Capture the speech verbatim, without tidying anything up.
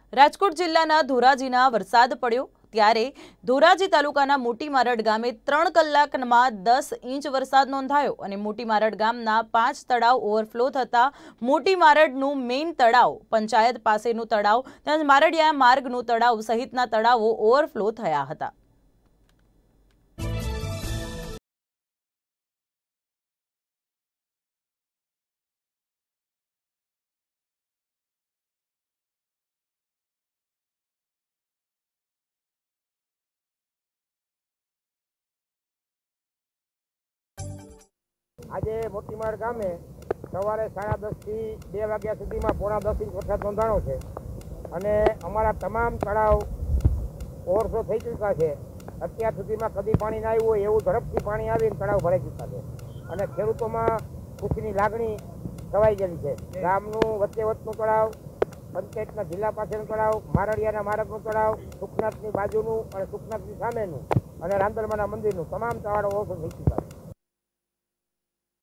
રાજકોટ જિલ્લાના ધોરાજીના વરસાદ પડ્યો ત્યારે ધોરાજી તાલુકાના મોટી મારડ ગામે ત્રણ કલાકમાં દસ ઇંચ વરસાદ નોંધાયો અને મોટી મારડ ગામના પાંચ તળાવ ઓવરફ્લો થતા મોટી મારડનું મેઇન તળાવ, પંચાયત પાસેનું તળાવ તેમજ મારડિયા માર્ગનું તળાવ સહિતના તળાવો ઓવરફ્લો થયા હતા। આજે મોટી મારડ ગામે સવારે साढ़ा दस થી બે વાગ્યા સુધીમાં પોણા દસ ઇંચ વરસાદ નોંધાણો છે અને અમારા તમામ તળાવ ઓવરફ્લો થઈ ચૂક્યા છે। અત્યાર સુધીમાં કદી પાણી ના આવ્યું હોય એવું ઝડપથી પાણી આવીને તળાવ ભરાઈ ચૂક્યા છે અને ખેડૂતોમાં ખુશીની લાગણી છવાઈ ગયેલી છે। ગામનું વચ્ચે વચનું તળાવ, પંચાયતના જિલ્લા પાસેનું તળાવ, મારડિયાના માર્ગનું તળાવ, સુખનાથની બાજુનું અને સુખનાથની સામેનું અને રાંદલમાના મંદિરનું તમામ તળાવ ઓવરફ્લો થઈ ચૂક્યા છે।